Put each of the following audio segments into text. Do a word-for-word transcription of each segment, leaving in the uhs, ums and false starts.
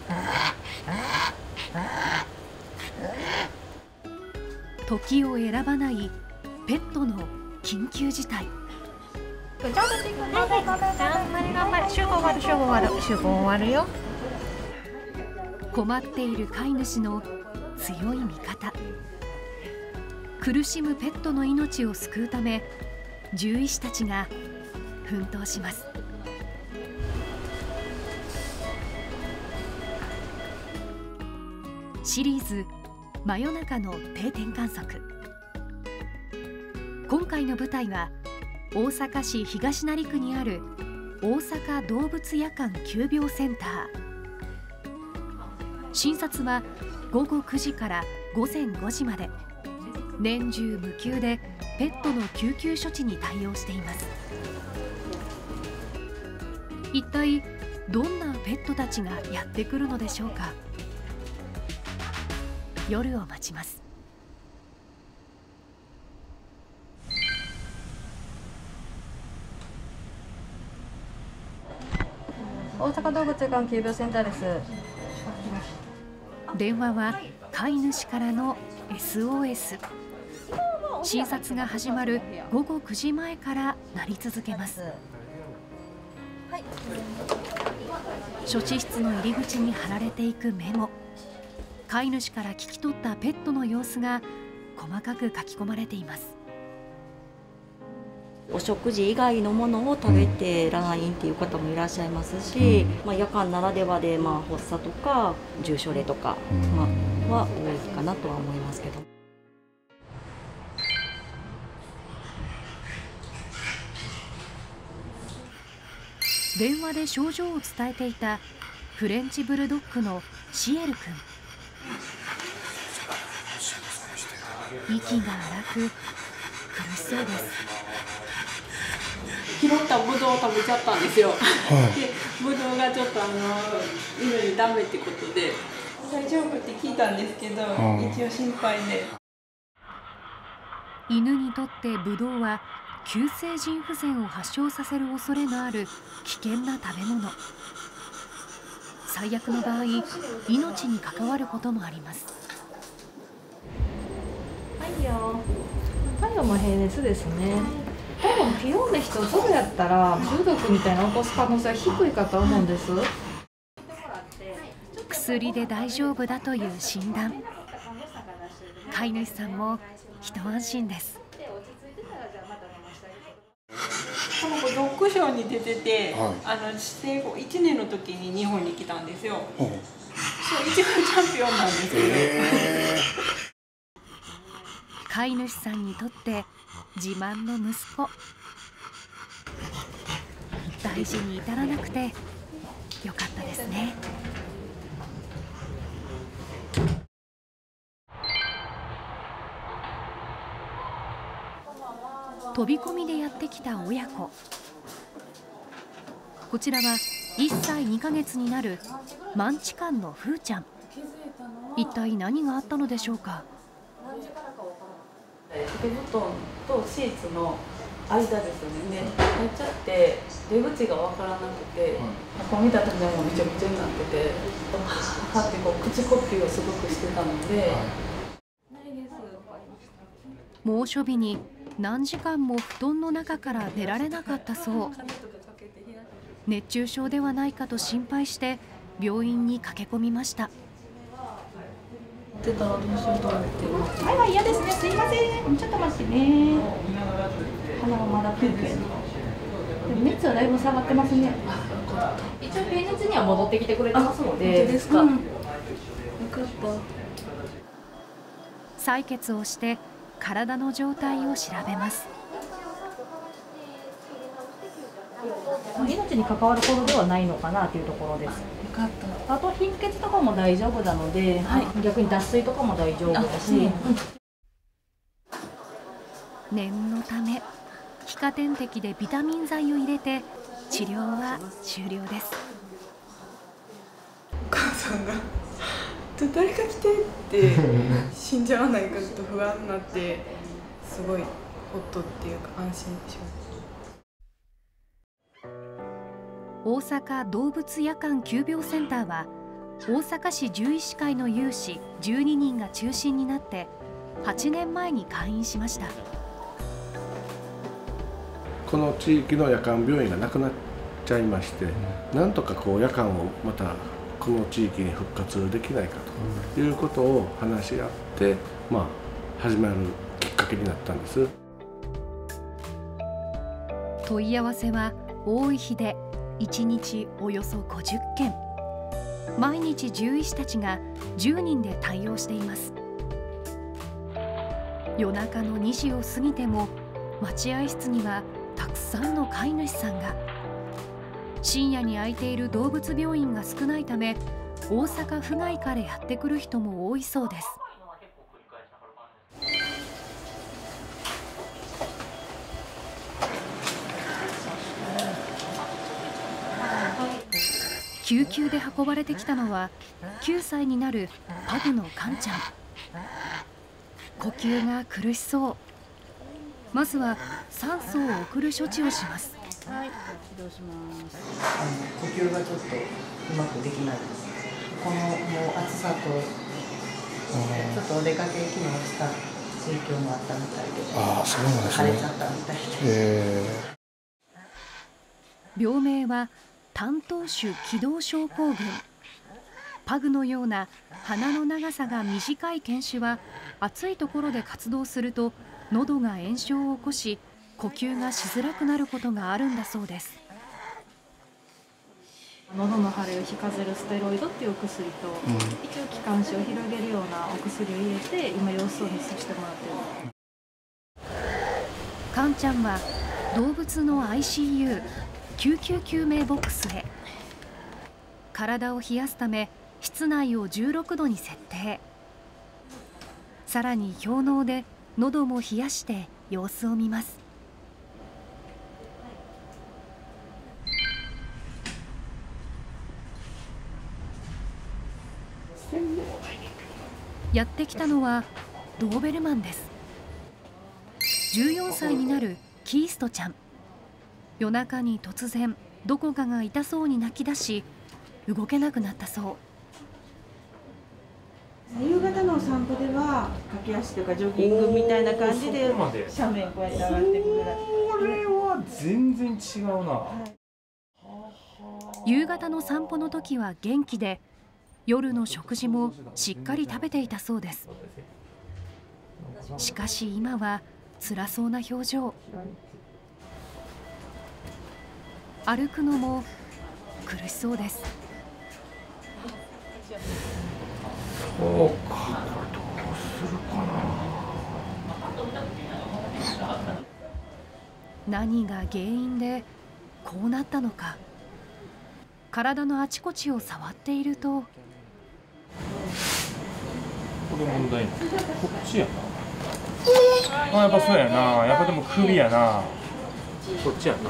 時を選ばないペットの緊急事態。 頑張れ頑張れ、集合終わる集合終わる集合終わるよ。 困っている飼い主の強い味方。苦しむペットの命を救うため、獣医師たちが奮闘します。シリーズ真夜中の定点観測。今回の舞台は大阪市東成区にある大阪動物夜間急病センター。診察はごごくじからごぜんごじまで、年中無休でペットの救急処置に対応しています。一体どんなペットたちがやってくるのでしょうか。夜を待ちます。 大阪動物館急病センターです。 電話は飼い主からの エスオーエス。診察が始まるごごくじまえから鳴り続けます。 はい、 処置室の入り口に貼られていくメモ。飼い主から聞き取ったペットの様子が細かく書き込まれています。 お食事以外のものを食べてらないっていう方もいらっしゃいますし、まあ、夜間ならではで、まあ、発作とか重症例とか、まあ、は多いかなとは思いますけど。 電話で症状を伝えていたフレンチブルドッグのシエル君。息が荒く苦しそうです。 拾ったブドウを食べちゃったんですよ。はい、でブドウがちょっとあの犬にダメってことで大丈夫って聞いたんですけど、一応心配で。 犬にとってブドウは急性腎不全を発症させる恐れのある危険な食べ物。最悪の場合、命に関わることもあります。 はいよ。体温も平熱ですね。多分ピローネ一粒やったら中毒みたいな起こす可能性は低いかと思うんです。 薬で大丈夫だという診断。飼い主さんも一安心です。 この子ドッグショーに出てて、はい、あの生後いちねんの時に日本に来たんですよ。そう一番チャンピオンなんですけど、えー、飼い主さんにとって自慢の息子。大事に至らなくてよかったですね。飛び込みでやってきた親子。こちらはいっさいにかげつになるマンチカンのふーちゃん。一体何があったのでしょうか。 掛け布団とシーツの間ですよね。入っちゃって出口が分からなくて、ここ見た時はもうめちゃくちゃになってて、母ってこう口呼吸をすごくしてたので。 猛暑日に何時間も布団の中から出られなかったそう。熱中症ではないかと心配して病院に駆け込みました。 出たらどうしようと思ってます。 はいはい、嫌ですね。すいません。ちょっと待ってね。鼻がまだピンクやね。でも熱はだいぶ下がってますね。一応平熱には戻ってきてくれてますので。 本当ですか。うん、よかった。 採血をして体の状態を調べます。 命に関わることではないのかなというところです。よかった。あと貧血とかも大丈夫なので、はい、逆に脱水とかも大丈夫だし、うん、 念のため皮下点滴でビタミン剤を入れて治療は終了です。 お母さんが誰か来てって死んじゃわないかと不安になって、すごいホッとっていうか安心しました。 大阪動物夜間急病センターは大阪市獣医師会の有志じゅうににんが中心になってはちねんまえに開院しました。 この地域の夜間病院がなくなっちゃいまして、なんとかこう夜間をまたこの地域に復活できないかということを話し合って、まあ、始まるきっかけになったんです。 問い合わせは多い日でいちにちおよそごじゅっけん、毎日獣医師たちがじゅうにんで対応しています。夜中のにじを過ぎても待合室にはたくさんの飼い主さんが。深夜に空いている動物病院が少ないため、大阪府外からやってくる人も多いそうです。救急で運ばれてきたのはきゅうさいになるパグのカンちゃん。呼吸が苦しそう。まずは酸素を送る処置をします。 はい、起動します。あの呼吸がちょっとうまくできないです。このもう暑さと、ちょっとお出かけ機能した影響もあったみたいで、 ああ、そうなんですね。 腫れちゃったみたいで。 えー、病名は短頭種気道症候群。パグのような鼻の長さが短い犬種は暑いところで活動すると喉が炎症を起こし、呼吸がしづらくなることがあるんだそうです。 喉の腫れを引かせるステロイドっていうお薬と、うん、一応気管支を広げるようなお薬を入れて今様子を見させてもらっています。 カンちゃんは動物の アイシーユー 救急救命ボックスへ。体を冷やすため室内をじゅうろくどに設定。さらに氷のうで喉も冷やして様子を見ます。やってきたのはドーベルマンです。じゅうよんさいになるキーストちゃん。夜中に突然どこかが痛そうに泣き出し、動けなくなったそう。 夕方のお散歩では駆け足とかジョギングみたいな感じで斜面こうやって上がっていくぐらい。 これは全然違うな、はい、 夕方の散歩の時は元気で、夜の食事もしっかり食べていたそうです。しかし今は辛そうな表情。歩くのも苦しそうです。 そうか、これどうするかな。 何が原因でこうなったのか。体のあちこちを触っていると、 これ問題ない。こっちやな。あ、やっぱそうやな。やっぱでも首やな。こっちやな。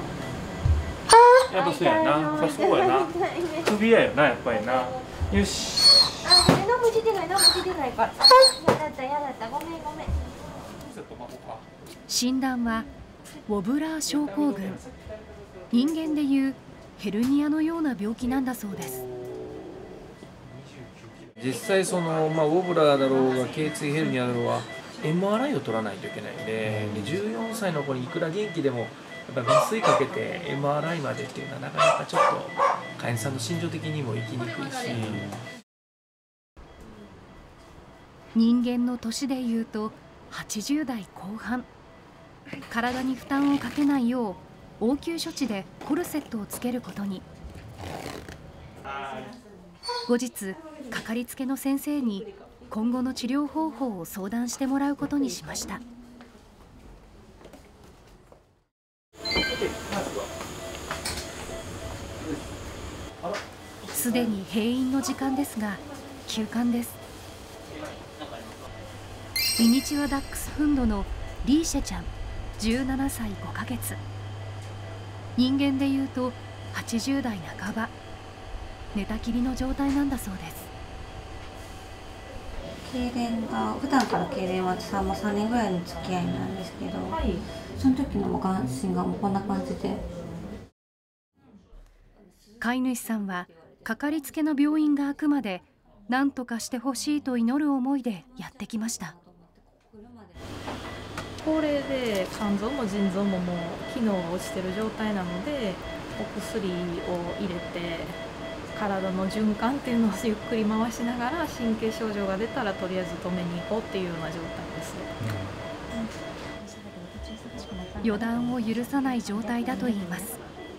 やっぱそうやな。そうやな。首やよな、やっぱりな。よし。 あ、ごめん、何も出てない、何も出てないから。やだった、やだった、ごめん、ごめん。 診断はウォブラー症候群。人間でいうヘルニアのような病気なんだそうです。 実際その、まあ、ウォブラーだろうが頸椎ヘルニアだろうが エムアールアイ を取らないといけないんで、でじゅうよんさいの子にいくら元気でもやっぱ麻酔かけて エムアールアイ までっていうのはなかなかちょっと飼い主さんの心情的にも生きにくいし、 人間の年でいうとはちじゅうだいこう半。体に負担をかけないよう応急処置でコルセットをつけることに。後日かかりつけの先生に今後の治療方法を相談してもらうことにしました。すでに閉院の時間ですが休館です。ミニチュアダックスフンドのリーシェちゃんじゅうななさいごかげつ。人間でいうとはちじゅうだいなかば。寝たきりの状態なんだそうです。 痙攣が普段から痙攣はさんもさんねんぐらいの付き合いなんですけど、はい、その時の眼神がもうこんな感じで。 飼い主さんはかかりつけの病院が開くまで何とかしてほしいと祈る思いでやってきました。 高齢で肝臓も腎臓ももう機能が落ちてる状態なので、お薬を入れて体の循環っていうのをゆっくり回しながら、神経症状が出たらとりあえず止めに行こうっていうような状態です。 予断を許さない状態だといいます。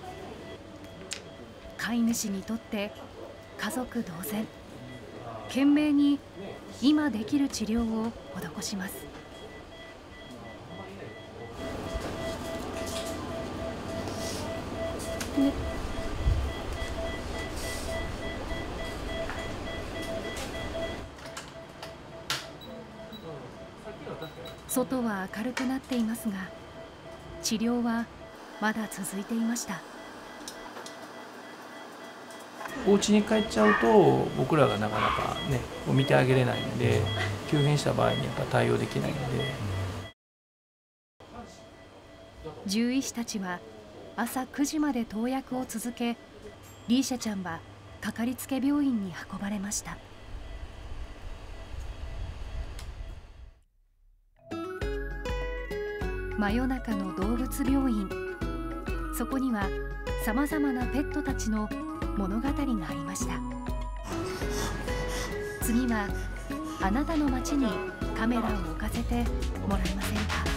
飼い主にとって家族同然、懸命に今できる治療を施します。外は明るくなっていますが、治療はまだ続いていました。 お家に帰っちゃうと僕らがなかなかね見てあげれないんで、急変した場合にやっぱ対応できないので。 獣医師たちは朝くじまで投薬を続け、リーシャちゃんはかかりつけ病院に運ばれました。真夜中の動物病院、そこにはさまざまなペットたちの物語がありました。次はあなたの街にカメラを置かせてもらえませんか。